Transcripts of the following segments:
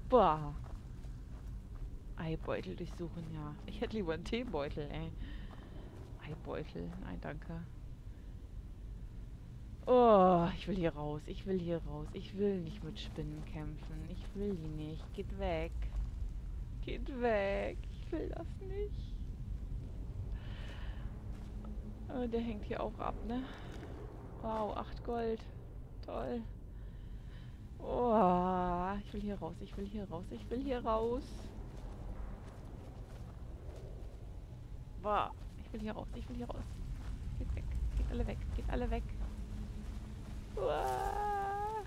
Boah. Eibeutel durchsuchen, ja. Ich hätte lieber einen Teebeutel, ey. Eibeutel, nein, danke. Oh, ich will hier raus. Ich will hier raus. Ich will nicht mit Spinnen kämpfen. Ich will die nicht. Geht weg. Geht weg. Ich will das nicht. Oh, der hängt hier auch ab, ne? Wow, 8 Gold. Toll. Oh, ich will hier raus. Ich will hier raus. Ich will hier raus. Boah, ich will hier raus. Ich will hier raus. Geht weg. Geht alle weg. Geht alle weg. Uah.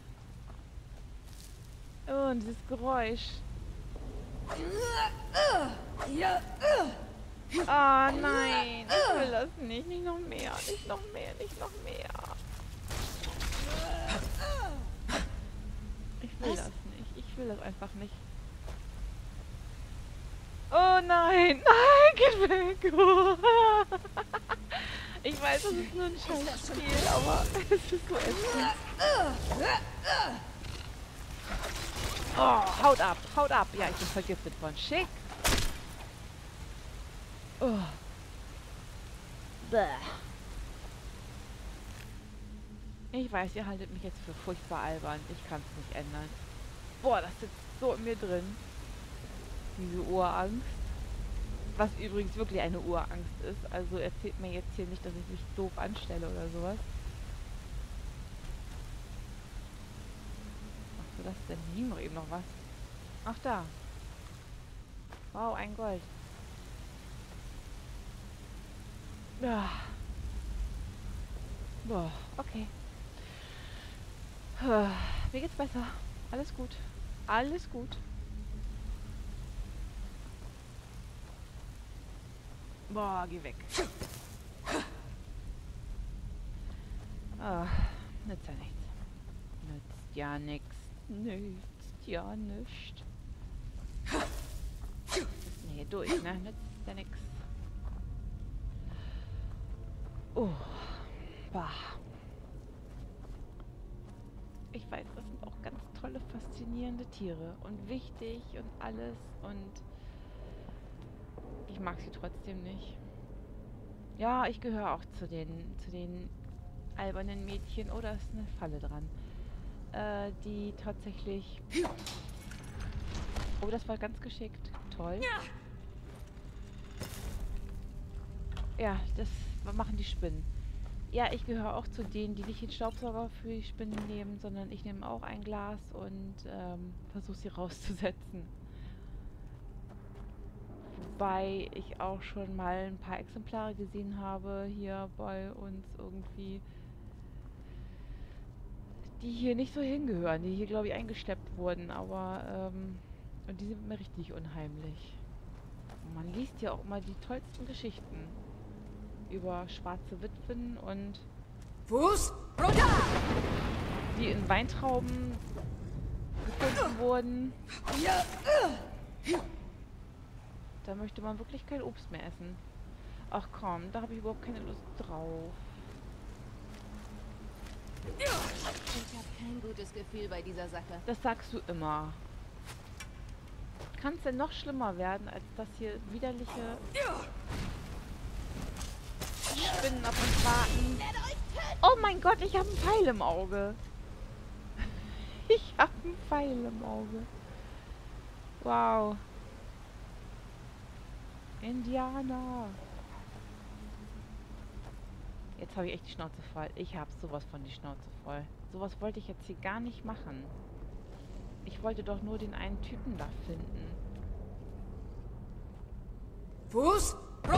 Oh, und dieses Geräusch. Ah, nein. Ich will das nicht. Nicht noch mehr. Nicht noch mehr. Nicht noch mehr. Ich will das nicht. Ich will das einfach nicht. Oh nein. Nein, geht weg. Ich weiß, das ist nur ein Scheißspiel, aber es ist so ätzend. Oh, haut ab, haut ab. Ja, ich bin vergiftet worden. Schick. Oh. Bäh. Ich weiß, ihr haltet mich jetzt für furchtbar albern. Ich kann es nicht ändern. Boah, das sitzt so in mir drin. Diese Urangst. Was übrigens wirklich eine Urangst ist. Also erzählt mir jetzt hier nicht, dass ich mich doof anstelle oder sowas. Was ist das denn? Hier noch eben noch was. Ach da. Wow, ein Gold. Ja. Boah, okay. Mir geht's besser. Alles gut. Alles gut. Boah, geh weg. Ah, nützt ja nichts. Nützt ja nichts. Nützt ja nichts. Ist hier durch, ne? Nützt ja nichts. Oh. Bah. Ich weiß, das sind auch ganz tolle, faszinierende Tiere. Und wichtig und alles. Und ich mag sie trotzdem nicht. Ja, ich gehöre auch zu den albernen Mädchen. Oh, da ist eine Falle dran. Die tatsächlich... Oh, das war ganz geschickt. Toll. Ja, das machen die Spinnen. Ja, ich gehöre auch zu denen, die nicht den Staubsauger für die Spinnen nehmen, sondern ich nehme auch ein Glas und versuche sie rauszusetzen. Wobei ich auch schon mal ein paar Exemplare gesehen habe hier bei uns irgendwie, die hier nicht so hingehören, die hier, glaube ich, eingeschleppt wurden, aber und die sind mir richtig unheimlich. Und man liest ja auch immer die tollsten Geschichten über schwarze Witwen und Fuß! die in Weintrauben gefunden wurden. Da möchte man wirklich kein Obst mehr essen. Ach komm, da habe ich überhaupt keine Lust drauf. Ich habe kein gutes Gefühl bei dieser Sache. Das sagst du immer. Kann es denn noch schlimmer werden, als das hier widerliche Spinnen auf uns warten? Oh mein Gott, ich habe einen Pfeil im Auge. Ich habe einen Pfeil im Auge. Wow. Indianer. Jetzt habe ich echt die Schnauze voll. Ich habe sowas von die Schnauze voll. Sowas wollte ich jetzt hier gar nicht machen. Ich wollte doch nur den einen Typen da finden. Fuß!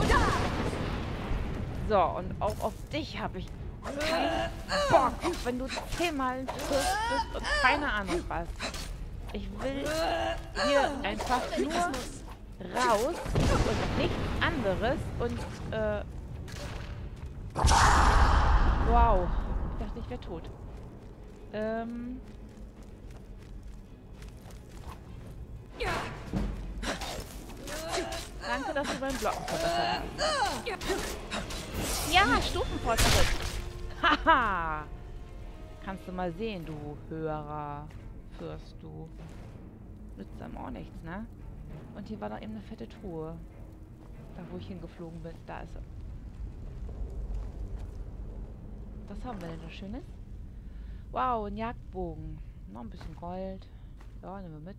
So, und auch auf dich habe ich keinen Bock, auch wenn du 10-mal ein Fürst bist und keine Ahnung was. Ich will hier einfach nur raus und nichts anderes und, wow. Ich dachte, ich wäre tot. Danke, dass du beim Blocken verbessert hast. Ja, Stufenfortschritt. Haha. Kannst du mal sehen, du Hörer. Fürst du. Nützt einem auch nichts, ne? Und hier war da eben eine fette Truhe. Da, wo ich hingeflogen bin. Da ist sie. Was haben wir denn da Schönes? Wow, ein Jagdbogen. Noch ein bisschen Gold. Ja, nehmen wir mit.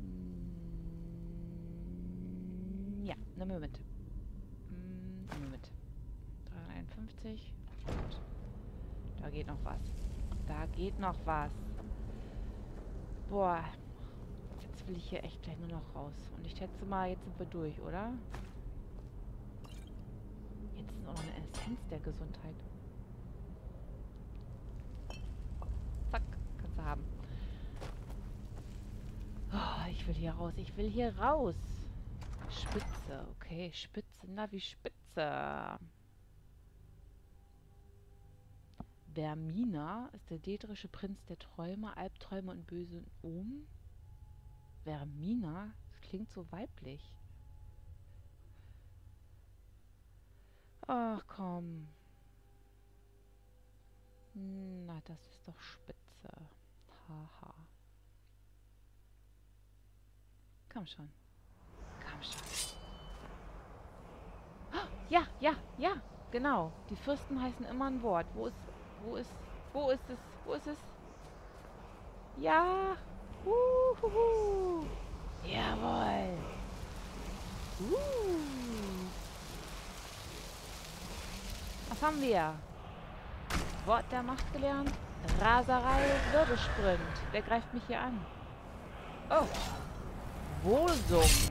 Ja, nehmen wir mit. Nehmen wir mit. 351. Gut. Da geht noch was. Da geht noch was. Boah. Jetzt will ich hier echt gleich nur noch raus. Und ich schätze mal, jetzt sind wir durch, oder? Jetzt ist auch noch eine Essenz der Gesundheit. Zack, kannst du haben. Oh, ich will hier raus. Ich will hier raus. Spitze, okay. Spitze, na wie Spitze. Vermina ist der dädrische Prinz der Träume, Albträume und bösen Omen. Vermina? Das klingt so weiblich. Ach komm. Na, das ist doch spitze. Haha. Komm schon. Komm schon. Ah, ja, ja, ja. Genau. Die Fürsten heißen immer ein Wort. Wo ist es? Wo ist es? Ja. Uhuhu. Jawohl. Was haben wir? Wort der Macht gelernt. Raserei, Wirbelsprint. Wer greift mich hier an? Oh. Wohlsummen.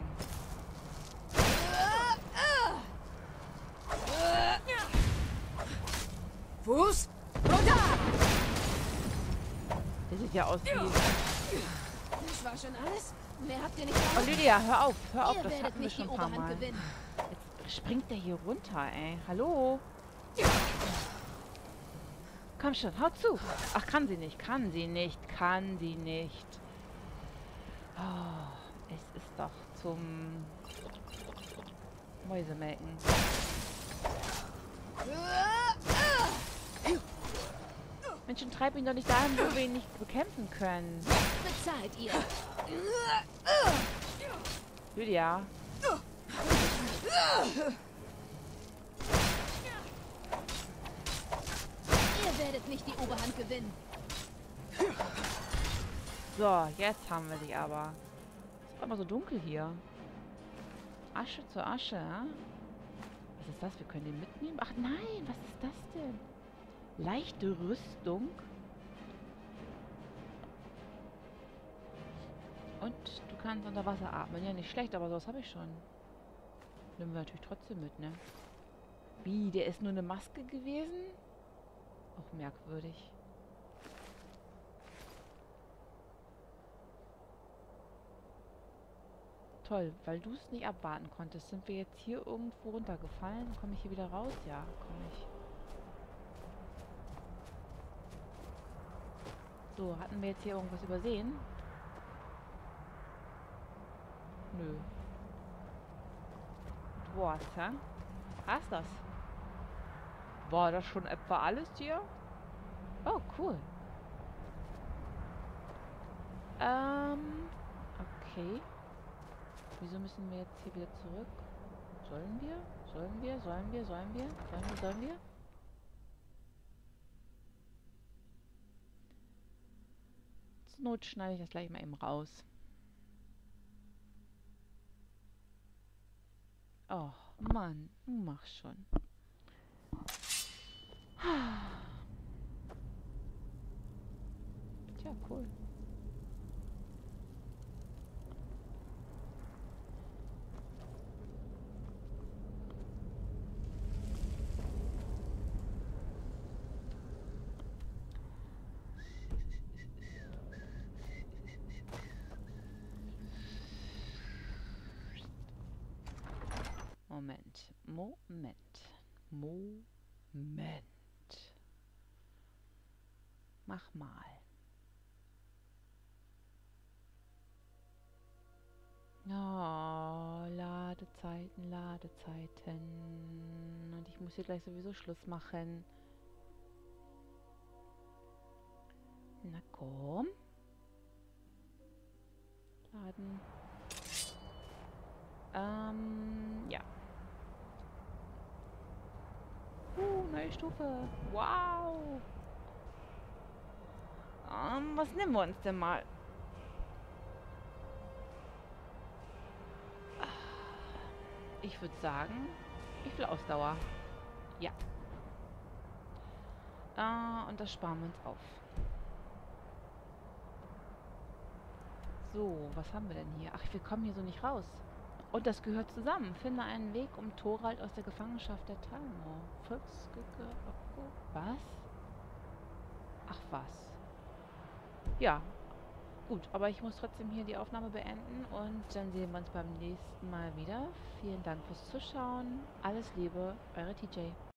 Fuß runter! Das sieht ja aus wie... Das war schon alles? Mehr habt ihr nicht Oh, auf? Lydia, hör auf, hör auf. Ihr Das werdet hatten wir nicht die schon ein paar Oberhand Mal. gewinnen. Jetzt springt der hier runter, ey. Hallo? Komm schon, hau zu. Ach, kann sie nicht, kann sie nicht, kann sie nicht. Oh, es ist doch zum Mäusemelken. Mensch, treib ihn doch nicht dahin, wo wir ihn nicht bekämpfen können. Bezahlt ihr. Lydia. Ihr werdet nicht die Oberhand gewinnen. So, jetzt haben wir dich aber. Es ist aber so dunkel hier. Asche zu Asche, ja? Was ist das? Wir können den mitnehmen? Ach nein, was ist das denn? Leichte Rüstung. Und du kannst unter Wasser atmen. Ja, nicht schlecht, aber sowas habe ich schon. Nehmen wir natürlich trotzdem mit, ne? Wie, der ist nur eine Maske gewesen? Auch merkwürdig. Toll, weil du es nicht abwarten konntest. Sind wir jetzt hier irgendwo runtergefallen? Komme ich hier wieder raus? Ja, komme ich. So, hatten wir jetzt hier irgendwas übersehen? Nö. Du warst, hä? Was ist das? War das schon etwa alles hier? Oh, cool. Okay. Wieso müssen wir jetzt hier wieder zurück? Sollen wir? Sollen wir? Sollen wir? Sollen wir? Sollen wir? Sollen wir? Zur Not schneide ich das gleich mal eben raus. Oh, Mann. Mach schon. Tja, cool. Moment. Mach mal. Oh, Ladezeiten, Ladezeiten. Und ich muss hier gleich sowieso Schluss machen. Na komm. laden. Ja. Neue Stufe. Wow. Was nehmen wir uns denn mal? Ich würde sagen, ich will Ausdauer. Ja. Und das sparen wir uns auf. So, was haben wir denn hier? Ach, wir kommen hier so nicht raus. Und das gehört zusammen. Finde einen Weg, um Thorald aus der Gefangenschaft der Talmor. Was? Ach, was? Ja, gut. Aber ich muss trotzdem hier die Aufnahme beenden. Und dann sehen wir uns beim nächsten Mal wieder. Vielen Dank fürs Zuschauen. Alles Liebe, eure TJ.